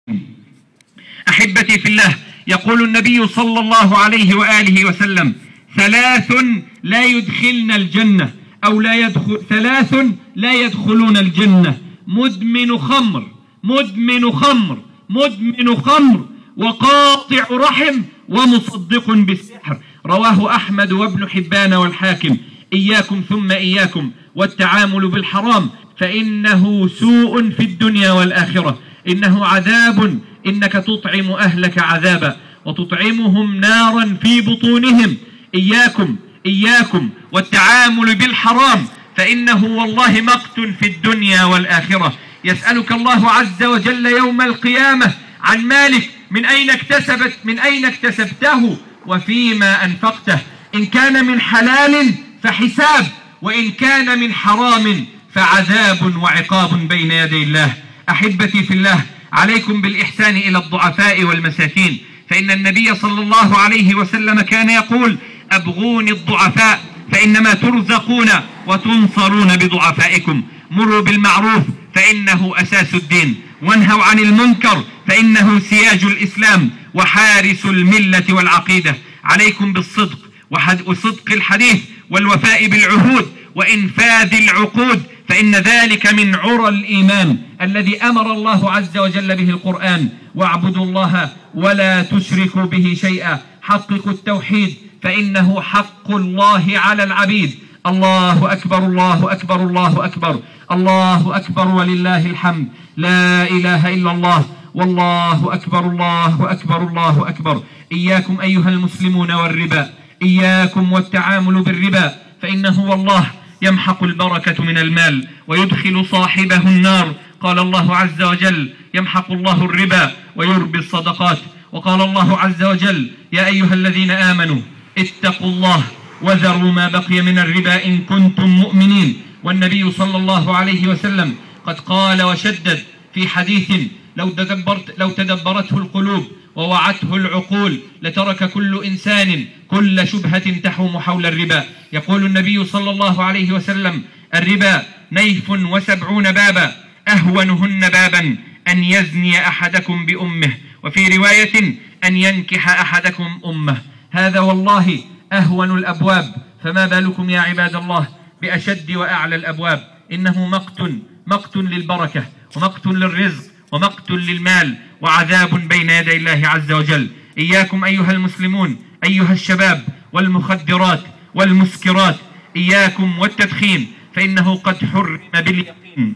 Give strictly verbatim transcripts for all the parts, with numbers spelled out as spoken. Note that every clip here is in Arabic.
أحبتي في الله، يقول النبي صلى الله عليه وآله وسلم: ثلاث لا يدخلن الجنة أو لا يدخل ثلاث لا يدخلون الجنة: مدمن خمر مدمن خمر مدمن خمر وقاطع رحم ومصدق بالسحر. رواه أحمد وابن حبان والحاكم. إياكم ثم إياكم والتعامل بالحرام، فإنه سوء في الدنيا والآخرة، إنه عذاب، إنك تطعم أهلك عذابا وتطعمهم نارا في بطونهم. إياكم إياكم والتعامل بالحرام، فإنه والله مقت في الدنيا والآخرة. يسألك الله عز وجل يوم القيامة عن مالك، من أين اكتسبت من أين اكتسبته وفيما أنفقته. إن كان من حلال فحساب، وإن كان من حرام فعذاب وعقاب بين يدي الله. أحبتي في الله، عليكم بالإحسان إلى الضعفاء والمساكين، فإن النبي صلى الله عليه وسلم كان يقول: أبغوني الضعفاء فإنما ترزقون وتنصرون بضعفائكم. مروا بالمعروف فإنه أساس الدين، وانهوا عن المنكر فإنه سياج الإسلام وحارس الملة والعقيدة. عليكم بالصدق وصدق الحديث والوفاء بالعهود وإنفاذ العقود، فإن ذلك من عرى الإيمان الذي أمر الله عز وجل به القرآن: واعبدوا الله ولا تشركوا به شيئا. حققوا التوحيد فإنه حق الله على العبيد. الله أكبر الله أكبر الله أكبر الله أكبر ولله الحمد. لا إله إلا الله والله أكبر الله أكبر الله أكبر. إياكم أيها المسلمون والربا، إياكم والتعامل بالربا، فإنه والله يمحق البركة من المال ويدخل صاحبه النار. قال الله عز وجل: يمحق الله الربا ويربي الصدقات. وقال الله عز وجل: يا أيها الذين آمنوا اتقوا الله وذروا ما بقي من الربا إن كنتم مؤمنين. والنبي صلى الله عليه وسلم قد قال وشدد في حديث: لو تدبرت لو تدبرته القلوب ووعته العقول لترك كل إنسان كل شبهة تحوم حول الربا. يقول النبي صلى الله عليه وسلم: الربا نيف وسبعون بابا، أهونهن بابا أن يزني أحدكم بأمه، وفي رواية أن ينكح أحدكم أمه. هذا والله أهون الأبواب، فما بالكم يا عباد الله بأشد وأعلى الأبواب. إنه مقت مقت للبركة ومقت للرزق ومقت للمال وعذاب بين يدي الله عز وجل. إياكم أيها المسلمون أيها الشباب والمخدرات والمسكرات، إياكم والتدخين فإنه قد حرم باليقين.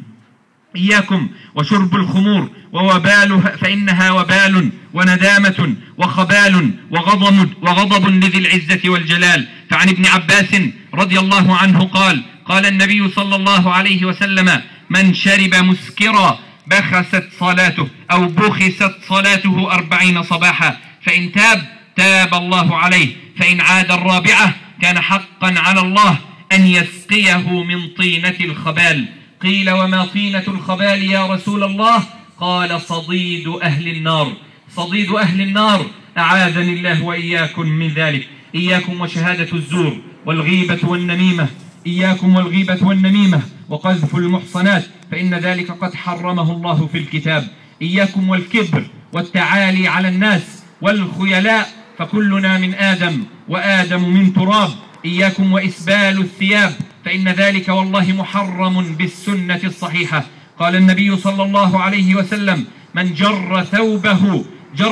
إياكم وشرب الخمور ووبالها، فإنها وبال وندامة وخبال وغضب, وغضب لذي العزة والجلال. فعن ابن عباس رضي الله عنه قال: قال النبي صلى الله عليه وسلم: من شرب مسكرا بخست صلاته أو بخست صلاته أربعين صباحا، فإن تاب تاب الله عليه، فإن عاد الرابعة كان حقا على الله أن يسقيه من طينة الخبال. قيل: وما طينة الخبال يا رسول الله؟ قال: صديد أهل النار. صديد أهل النار، أعاذني الله وإياكم من ذلك. إياكم وشهادة الزور والغيبة والنميمة، إياكم والغيبة والنميمة وقذف المحصنات، فإن ذلك قد حرمه الله في الكتاب. إياكم والكبر والتعالي على الناس والخيلاء، فكلنا من آدم وآدم من تراب. إياكم وإسبال الثياب، فإن ذلك والله محرم بالسنة الصحيحة. قال النبي صلى الله عليه وسلم: من جر ثوبه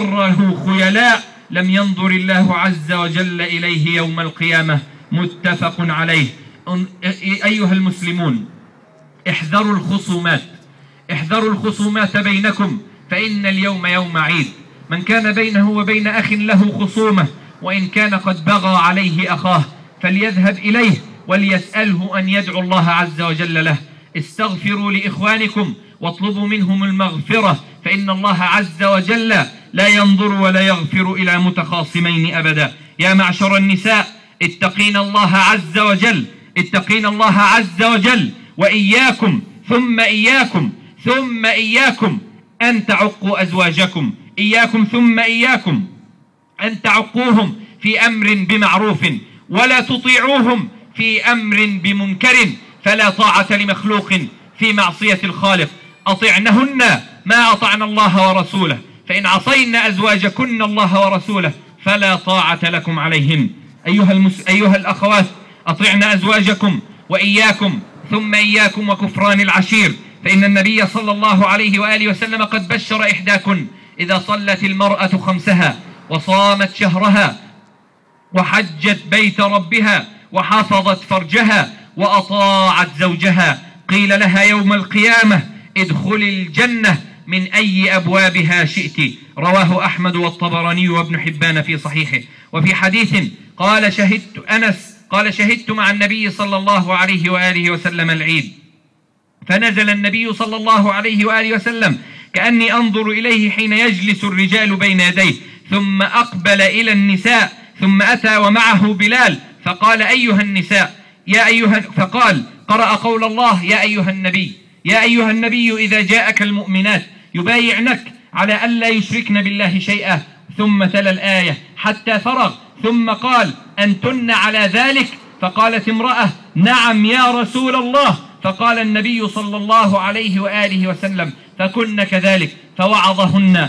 جره خيلاء لم ينظر الله عز وجل إليه يوم القيامة. متفق عليه. أيها المسلمون، احذروا الخصومات احذروا الخصومات بينكم، فإن اليوم يوم عيد. من كان بينه وبين أخ له خصومة، وإن كان قد بغى عليه أخاه، فليذهب إليه وليسأله أن يدعو الله عز وجل له. استغفروا لإخوانكم واطلبوا منهم المغفرة، فإن الله عز وجل لا ينظر ولا يغفر إلى متخاصمين أبدا. يا معشر النساء، اتقين الله عز وجل اتقين الله عز وجل وإياكم ثم إياكم ثم إياكم أن تعقوا أزواجكم. إياكم ثم إياكم أن تعقوهم في أمر بمعروف، ولا تطيعوهم في أمر بمنكر، فلا طاعة لمخلوق في معصية الخالق. أطعنهن ما أطعن الله ورسوله، فإن عصين أزواجكن الله ورسوله فلا طاعة لكم عليهن. أيها, المس... أيها الأخوات، أطعن أزواجكم وإياكم ثم إياكم وكفران العشير، فإن النبي صلى الله عليه وآله وسلم قد بشر إحداكن إذا صلت المرأة خمسها وصامت شهرها وحجت بيت ربها وحفظت فرجها وأطاعت زوجها قيل لها يوم القيامة ادخلي الجنة من أي أبوابها شئت. رواه أحمد والطبراني وابن حبان في صحيحه. وفي حديث قال شهدت أنس قال شهدت مع النبي صلى الله عليه وآله وسلم العيد، فنزل النبي صلى الله عليه وآله وسلم كأني أنظر إليه حين يجلس الرجال بين يديه، ثم أقبل إلى النساء ثم أتى ومعه بلال فقال أيها النساء يا أيها فقال قرأ قول الله يا أيها النبي يا أيها النبي إذا جاءك المؤمنات يبايعنك على ألا يشركن بالله شيئا، ثم تلا الآية حتى فرغ ثم قال أنتن على ذلك؟ فقالت امرأة نعم يا رسول الله، فقال النبي صلى الله عليه وآله وسلم فكن كذلك، فوعظهن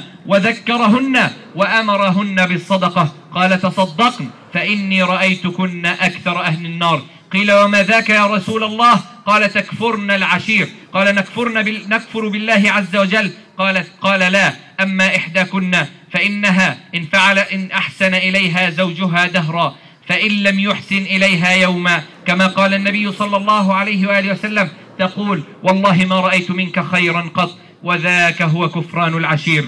وذكرهن وأمرهن بالصدقة. قال تصدقن فإني رأيتكن أكثر أهل النار. قيل وما ذاك يا رسول الله؟ قال تكفرن العشير. قال نكفرن بال... نكفر بالله عز وجل؟ قال قال لا، أما إحداكن فإنها إن فعل إن أحسن إليها زوجها دهرا فإن لم يحسن إليها يوما، كما قال النبي صلى الله عليه وآله وسلم تقول والله ما رأيت منك خيرا قط، وذاك هو كفران العشير.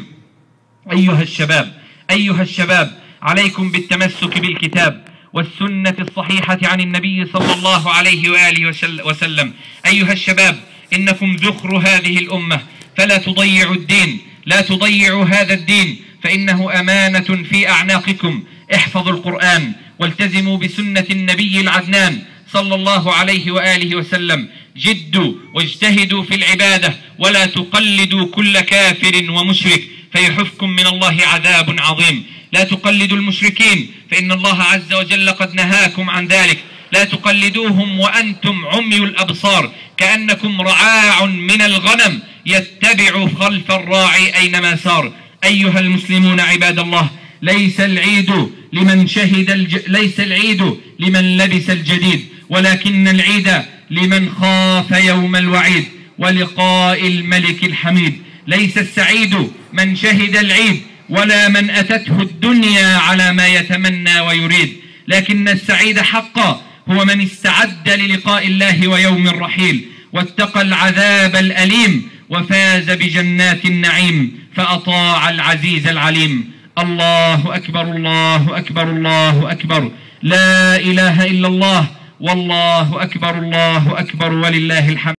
أيها الشباب أيها الشباب عليكم بالتمسك بالكتاب والسنة الصحيحة عن النبي صلى الله عليه وآله وسلم. أيها الشباب إنكم ذخر هذه الأمة، فلا تضيعوا الدين، لا تضيعوا هذا الدين، فإنه أمانة في أعناقكم. احفظوا القرآن والتزموا بسنة النبي العدنان صلى الله عليه وآله وسلم. جدوا واجتهدوا في العبادة ولا تقلدوا كل كافر ومشرك فيحفكم من الله عذاب عظيم. لا تقلدوا المشركين فإن الله عز وجل قد نهاكم عن ذلك. لا تقلدوهم وأنتم عمي الأبصار كأنكم رعاع من الغنم يتبع خلف الراعي أينما سار. أيها المسلمون عباد الله، ليس العيد لمن شهد الج... ليس العيد لمن لبس الجديد، ولكن العيد لمن خاف يوم الوعيد ولقاء الملك الحميد. ليس السعيد من شهد العيد ولا من أتته الدنيا على ما يتمنى ويريد، لكن السعيد حقا هو من استعد للقاء الله ويوم الرحيل واتقى العذاب الأليم وفاز بجنات النعيم فأطاع العزيز العليم. الله أكبر الله أكبر الله أكبر، لا إله إلا الله، والله أكبر الله أكبر ولله الحمد.